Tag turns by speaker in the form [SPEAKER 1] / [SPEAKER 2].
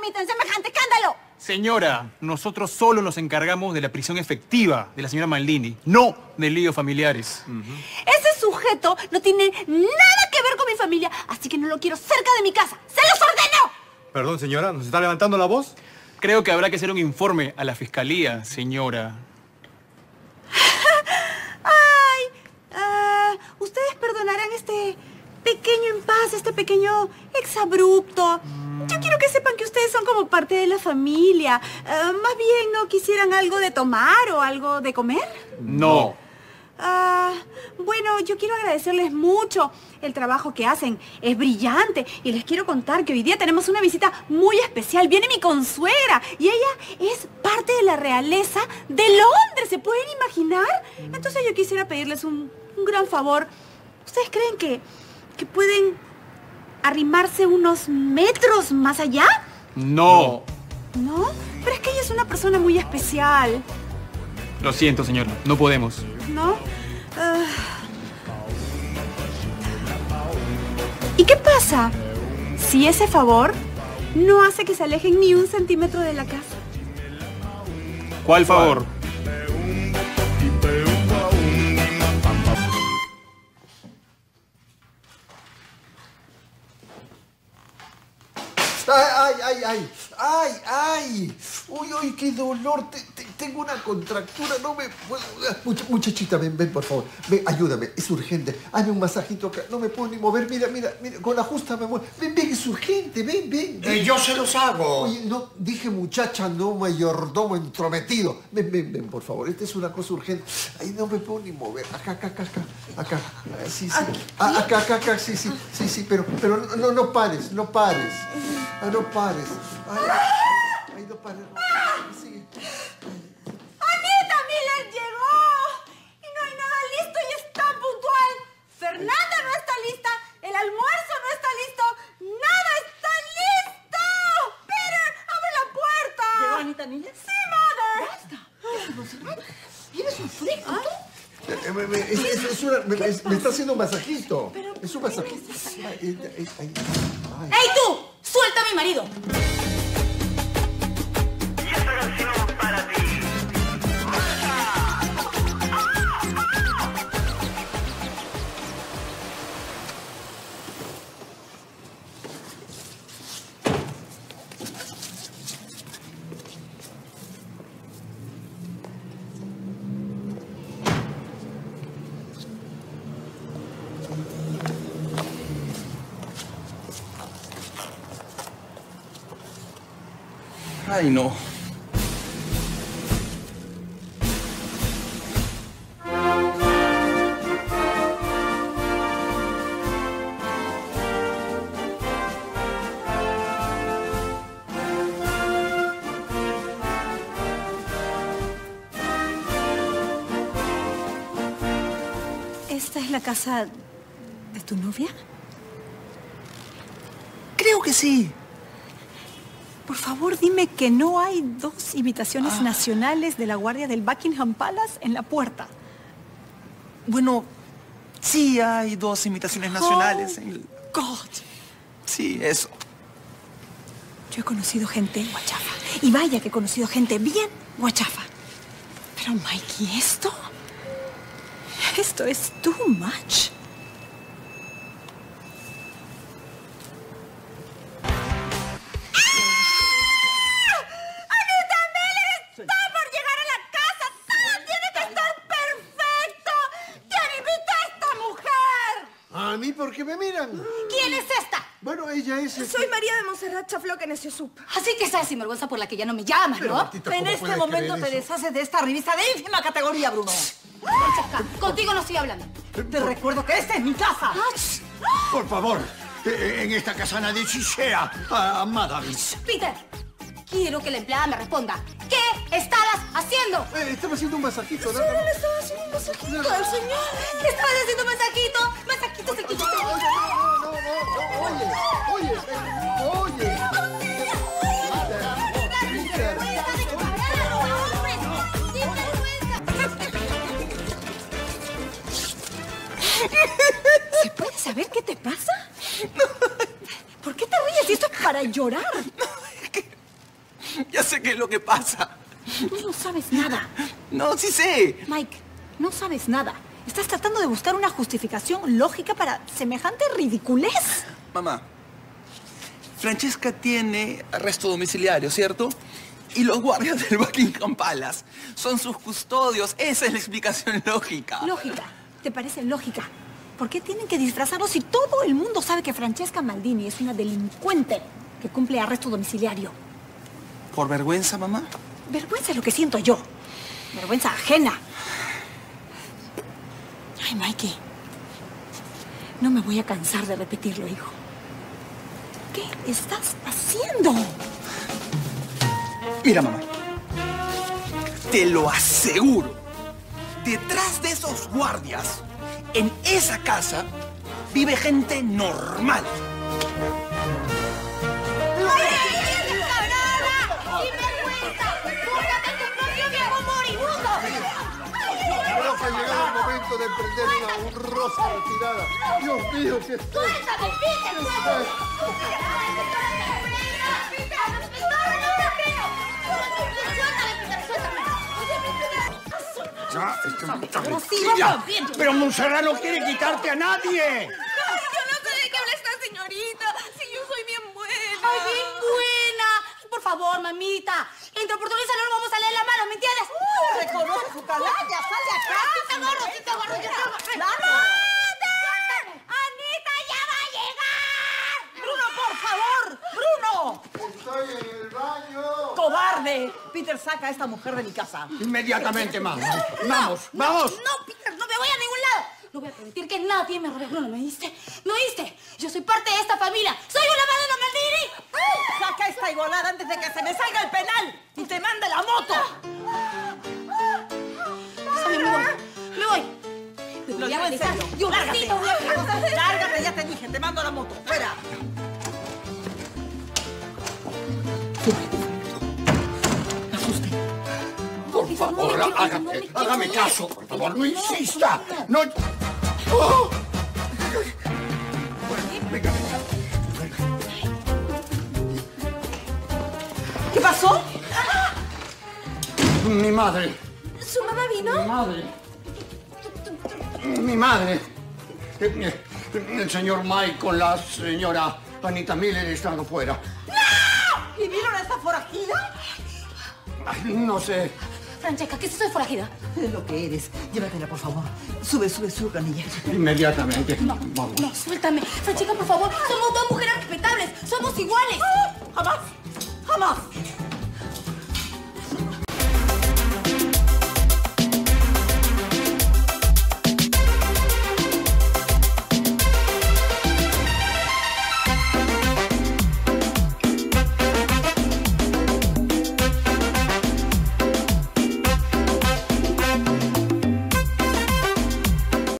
[SPEAKER 1] permiten semejante escándalo?
[SPEAKER 2] Señora, nosotros solo nos encargamos de la prisión efectiva de la señora Maldini, no de líos familiares.
[SPEAKER 1] Ese sujeto no tiene nada que ver con mi familia, así que no lo quiero cerca de mi casa. ¡Se los ordeno!
[SPEAKER 3] Perdón, señora, ¿nos está levantando la voz?
[SPEAKER 2] Creo que habrá que hacer un informe a la fiscalía, señora.
[SPEAKER 1] Ustedes perdonarán este pequeño impasse, este pequeño exabrupto. Yo quiero que sepan que ustedes son como parte de la familia. Más bien, ¿no quisieran algo de tomar o algo de comer?
[SPEAKER 2] No.
[SPEAKER 1] Bueno, yo quiero agradecerles mucho. El trabajo que hacen es brillante. Y les quiero contar que hoy día tenemos una visita muy especial. Viene mi consuegra y ella es parte de la realeza de Londres. ¿Se pueden imaginar? Entonces yo quisiera pedirles un gran favor. ¿Ustedes creen que pueden arrimarse unos metros más allá?
[SPEAKER 2] No.
[SPEAKER 1] ¿No? Pero es que ella es una persona muy especial.
[SPEAKER 2] Lo siento, señora, no podemos.
[SPEAKER 1] ¿No? ¿Y qué pasa si ese favor no hace que se alejen ni un centímetro de la casa?
[SPEAKER 2] ¿Cuál favor?
[SPEAKER 4] ¡Ay! ¡Uy, qué dolor! Tengo una contractura, no me puedo... Muchachita, ven, por favor. Ven, ayúdame, es urgente. Hazme un masajito acá. No me puedo ni mover. Mira, con la justa me muevo. Ven, es urgente, ven.
[SPEAKER 5] Yo se los hago.
[SPEAKER 4] Oye, no, dije muchacha, no mayordomo entrometido. Ven, por favor. Esta es una cosa urgente. Ay, no me puedo ni mover. Acá. Sí. Acá, sí. Pero no pares. No pares. Ay, no pares. Sigue.
[SPEAKER 1] ¡Anita Miller llegó! Y no hay nada listo y es tan puntual. Fernanda no está lista. El almuerzo no está listo. ¡Nada está listo! ¡Peter, abre la puerta!
[SPEAKER 6] ¿Llegó Anita Miller?
[SPEAKER 1] ¡Sí, mother!
[SPEAKER 6] ¡Basta! ¿Tienes un frío?
[SPEAKER 4] Me está haciendo un masajito. Es un masajito.
[SPEAKER 6] ¡Ey, tú! ¡Suelta a mi marido!
[SPEAKER 7] Ay, no.
[SPEAKER 1] ¿Esta es la casa de tu novia?
[SPEAKER 7] Creo que sí.
[SPEAKER 1] Por favor, dime que no hay dos invitaciones nacionales de la guardia del Buckingham Palace en la puerta.
[SPEAKER 7] Bueno, sí hay dos invitaciones nacionales.
[SPEAKER 1] God.
[SPEAKER 7] Sí, eso.
[SPEAKER 1] Yo he conocido gente guachafa. Y vaya que he conocido gente bien guachafa. Pero, Mikey, ¿esto? Esto es too much.
[SPEAKER 4] ¿A mí por qué me miran?
[SPEAKER 6] ¿Quién es esta?
[SPEAKER 4] Bueno, ella es...
[SPEAKER 1] Soy María de Montserrat Chafló, que nació sup.
[SPEAKER 6] Así que esa sinvergüenza por la que ya no me llamas,
[SPEAKER 4] Pero,
[SPEAKER 6] ¿no?
[SPEAKER 4] Martita,
[SPEAKER 6] En
[SPEAKER 4] ¿cómo
[SPEAKER 6] este
[SPEAKER 4] puedes
[SPEAKER 6] momento
[SPEAKER 4] creer
[SPEAKER 6] te
[SPEAKER 4] eso?
[SPEAKER 6] deshaces de esta revista de ínfima categoría, Bruno. Francesca, contigo no estoy hablando. Te recuerdo que esta es mi casa.
[SPEAKER 5] Por favor, en esta casa nadie chichea a madame.
[SPEAKER 6] Peter, quiero que la empleada me responda. ¿Qué estabas haciendo?
[SPEAKER 4] Estaba haciendo un masajito, ¿no?
[SPEAKER 1] Solo le estaba haciendo un masajito al señor.
[SPEAKER 6] ¿Qué estabas haciendo, masajito? Masajito, se quitó.
[SPEAKER 4] Oye.
[SPEAKER 1] ¿Se puede saber qué te pasa? ¿Por qué te ríes? Esto es para llorar.
[SPEAKER 7] Es que Ya sé qué es lo que pasa.
[SPEAKER 6] Tú no sabes nada.
[SPEAKER 7] No, sí sé.
[SPEAKER 6] Mike, no sabes nada. Estás tratando de buscar una justificación lógica para semejante ridiculez.
[SPEAKER 7] Mamá, Francesca tiene arresto domiciliario, ¿cierto? Y los guardias del Buckingham Palace son sus custodios. Esa es la explicación lógica.
[SPEAKER 6] Lógica. ¿Te parece lógica? ¿Por qué tienen que disfrazarlo si todo el mundo sabe que Francesca Maldini es una delincuente que cumple arresto domiciliario?
[SPEAKER 7] ¿Por vergüenza, mamá?
[SPEAKER 6] Vergüenza es lo que siento yo. Vergüenza ajena. Ay, Mikey. No me voy a cansar de repetirlo, hijo. ¿Qué estás haciendo?
[SPEAKER 7] Mira, mamá. Te lo aseguro. Detrás de esos guardias, en esa casa, vive gente normal.
[SPEAKER 4] Creo que ha llegado el momento de emprender una honrosa retirada. Dios mío, qué estrés.
[SPEAKER 8] ¡Suéltame, Peter!
[SPEAKER 5] Pero Montserrat no quiere quitarte a nadie.
[SPEAKER 1] Yo no sé de qué habla esta señorita. Si yo soy bien buena. ¡Ay, bien buena! Por favor, mamita. Entre oportunistas no nos vamos a leer la mano, ¿me entiendes?
[SPEAKER 6] Reconoce su canalla, sal de acá.
[SPEAKER 1] Sí te agarro, yo te agarro. ¡Anita ya va a llegar!
[SPEAKER 6] ¡Bruno, por favor! ¡Bruno!
[SPEAKER 4] Estoy en el baño.
[SPEAKER 6] ¡Cobarde! Peter, saca a esta mujer de mi casa.
[SPEAKER 5] Inmediatamente, mamá. Vamos, vamos.
[SPEAKER 1] No, Peter, no me voy a ningún lado. No voy a permitir que nadie me robe a Bruno, ¿me oíste? ¿Me oíste? Yo soy parte de esta familia. ¡Soy una Madonna Maldini!
[SPEAKER 6] Saca esta igualada antes de que se me salga el penal y te mande la moto.
[SPEAKER 1] Sabe, me voy. Me
[SPEAKER 6] Lo
[SPEAKER 1] voy a
[SPEAKER 6] digo en
[SPEAKER 1] realizar.
[SPEAKER 6] serio.
[SPEAKER 1] Yo
[SPEAKER 6] Lárgate.
[SPEAKER 1] ratito voy a realizar.
[SPEAKER 6] Lárgate, ya te dije. Te mando la moto. Fuera.
[SPEAKER 5] Por favor, hágame caso. Por favor, no insista. No. ¡Oh! Venga.
[SPEAKER 6] ¿Qué pasó?
[SPEAKER 5] Mi madre.
[SPEAKER 1] ¿Su mamá vino?
[SPEAKER 5] Mi madre. Mi madre. El señor Mike con la señora Anita Miller están fuera.
[SPEAKER 6] ¿Y vieron a esta forajida?
[SPEAKER 5] Ay, no sé.
[SPEAKER 1] Francesca, ¿qué es eso de forajida?
[SPEAKER 6] Es lo que eres. Llévatela, por favor. Sube, canilla.
[SPEAKER 5] Inmediatamente. Vamos.
[SPEAKER 1] No, suéltame. Francesca, por favor. Somos dos mujeres respetables. Somos iguales.
[SPEAKER 6] ¡Jamás!